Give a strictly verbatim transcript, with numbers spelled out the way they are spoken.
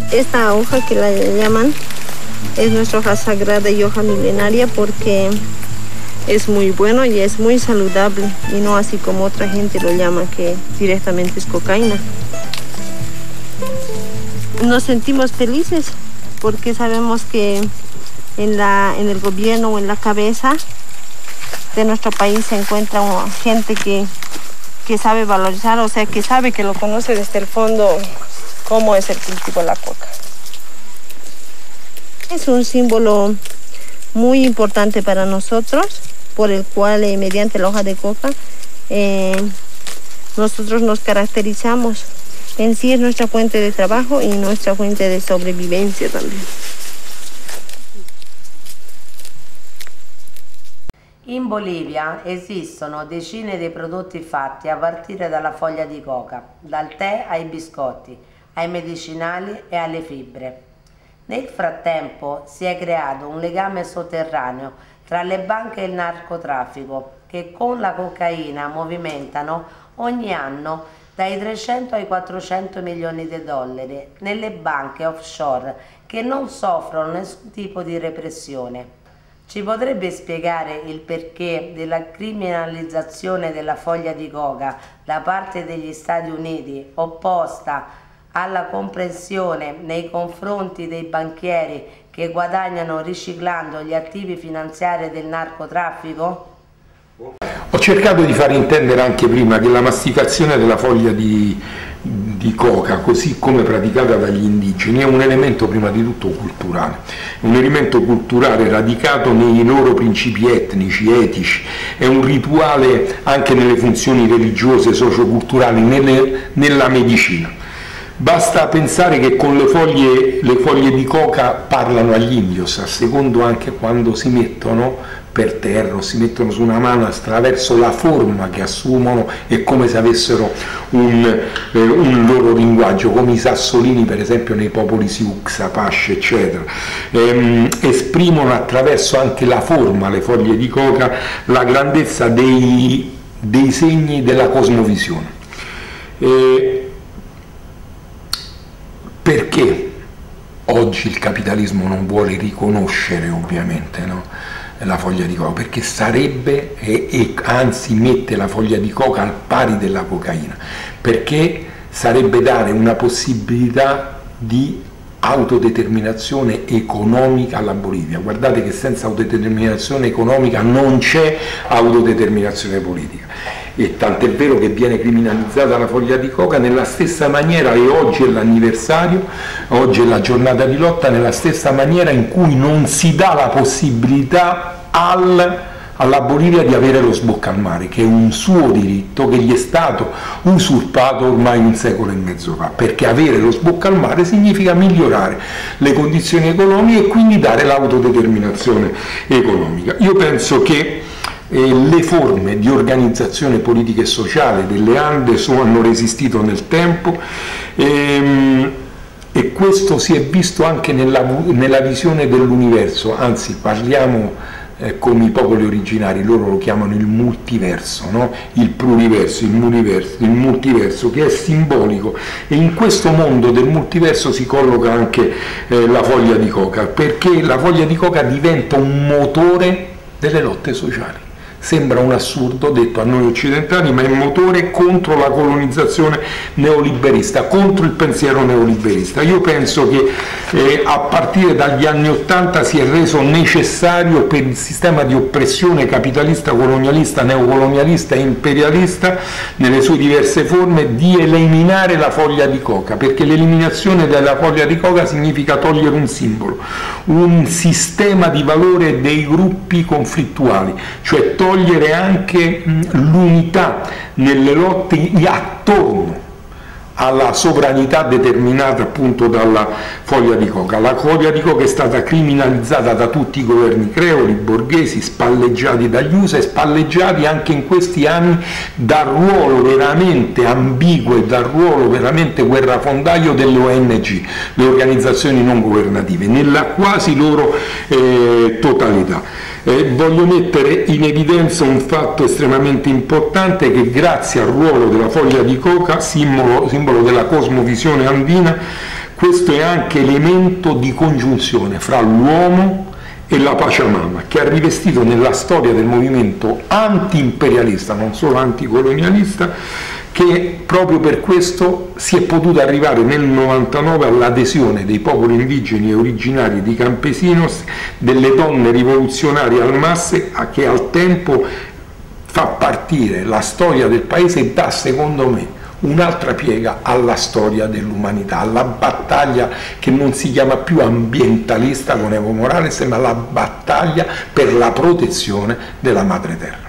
Esta hoja que la llaman es nuestra hoja sagrada y hoja milenaria porque es muy bueno y es muy saludable y no así como otra gente lo llama que directamente es cocaína. Nos sentimos felices porque sabemos que en, la, en el gobierno o en la cabeza de nuestro país se encuentra gente que, que sabe valorizar, o sea, que sabe, que lo conoce desde el fondo cómo es el cultivo de la coca. Es un símbolo muy importante para nosotros, por el cual eh, mediante la hoja de coca eh, nosotros nos caracterizamos. En sí es nuestra fuente de trabajo y nuestra fuente de sobrevivencia también. In Bolivia esistono decine di prodotti fatti a partire dalla foglia di coca, dal tè ai biscotti, ai medicinali e alle fibre. Nel frattempo si è creato un legame sotterraneo tra le banche e il narcotraffico che con la cocaina movimentano ogni anno dai trecento ai quattrocento milioni di dollari nelle banche offshore che non soffrono nessun tipo di repressione. Ci potrebbe spiegare il perché della criminalizzazione della foglia di coca da parte degli Stati Uniti, opposta alla comprensione nei confronti dei banchieri che guadagnano riciclando gli attivi finanziari del narcotraffico? Ho cercato di far intendere anche prima che la masticazione della foglia di, di coca, così come praticata dagli indigeni, è un elemento prima di tutto culturale, un elemento culturale radicato nei loro principi etnici, etici, è un rituale anche nelle funzioni religiose, socioculturali, nelle, nella medicina. Basta pensare che con le foglie, le foglie di coca parlano agli indios, a secondo anche quando si mettono per terra o si mettono su una mano, attraverso la forma che assumono e come se avessero un, eh, un loro linguaggio, come i sassolini per esempio nei popoli Sioux, Apache eccetera, ehm, esprimono attraverso anche la forma, le foglie di coca, la grandezza dei, dei segni della cosmovisione. E perché oggi il capitalismo non vuole riconoscere ovviamente, no? La foglia di coca, perché sarebbe e, e anzi mette la foglia di coca al pari della cocaina, perché sarebbe dare una possibilità di autodeterminazione economica alla Bolivia. Guardate che senza autodeterminazione economica non c'è autodeterminazione politica, e tant'è vero che viene criminalizzata la foglia di coca nella stessa maniera, e oggi è l'anniversario, oggi è la giornata di lotta, nella stessa maniera in cui non si dà la possibilità al, alla Bolivia di avere lo sbocco al mare, che è un suo diritto che gli è stato usurpato ormai un secolo e mezzo fa, perché avere lo sbocco al mare significa migliorare le condizioni economiche e quindi dare l'autodeterminazione economica. Io penso che E le forme di organizzazione politica e sociale delle Ande sono, hanno resistito nel tempo, e, e questo si è visto anche nella, nella visione dell'universo, anzi parliamo eh, come i popoli originari, loro lo chiamano il multiverso, no? Il pluriverso, il multiverso, il multiverso che è simbolico, e in questo mondo del multiverso si colloca anche eh, la foglia di coca, perché la foglia di coca diventa un motore delle lotte sociali. Sembra un assurdo detto a noi occidentali, ma è un motore contro la colonizzazione neoliberista, contro il pensiero neoliberista. Io penso che eh, a partire dagli anni Ottanta si è reso necessario, per il sistema di oppressione capitalista, colonialista, neocolonialista e imperialista nelle sue diverse forme, di eliminare la foglia di coca, perché l'eliminazione della foglia di coca significa togliere un simbolo, un sistema di valore dei gruppi conflittuali, cioè togliere anche l'unità nelle lotte attorno alla sovranità determinata appunto dalla foglia di coca. La foglia di coca è stata criminalizzata da tutti i governi creoli, borghesi, spalleggiati dagli U S A e spalleggiati anche in questi anni dal ruolo veramente ambiguo e dal ruolo veramente guerrafondaio delle O N G, le organizzazioni non governative, nella quasi loro eh, totalità. Eh, voglio mettere in evidenza un fatto estremamente importante, che grazie al ruolo della foglia di coca, simbolo, simbolo della cosmovisione andina, questo è anche elemento di congiunzione fra l'uomo e la Pachamama, che ha rivestito nella storia del movimento anti-imperialista, non solo anticolonialista, che proprio per questo si è potuto arrivare nel novantanove all'adesione dei popoli indigeni e originari di Campesinos, delle donne rivoluzionarie al masse, che al tempo fa partire la storia del paese e dà, secondo me, un'altra piega alla storia dell'umanità, alla battaglia che non si chiama più ambientalista con Evo Morales, ma la battaglia per la protezione della madre terra.